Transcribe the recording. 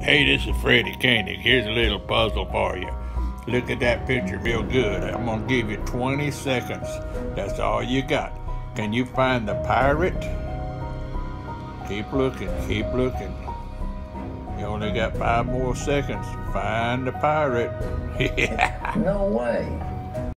Hey, this is Freddy Koenig. Here's a little puzzle for you. Look at that picture real good. I'm gonna give you 20 seconds. That's all you got. Can you find the pirate? Keep looking, keep looking. You only got 5 more seconds. Find the pirate. No way.